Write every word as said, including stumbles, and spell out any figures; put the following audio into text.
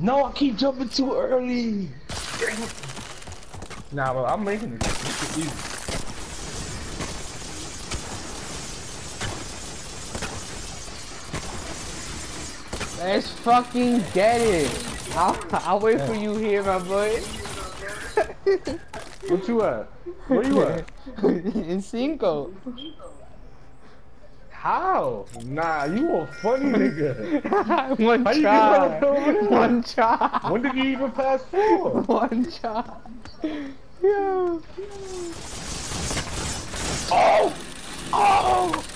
No, I keep jumping too early. Nah, but I'm making it. It's easy. Let's fucking get it. I'll, I'll wait yeah. for you here, my boy. What you at? Where you at? In Cinco. How? Nah, you a funny nigga. One How try. You One try. When did you even pass four? One try. Yeah. Oh! Oh!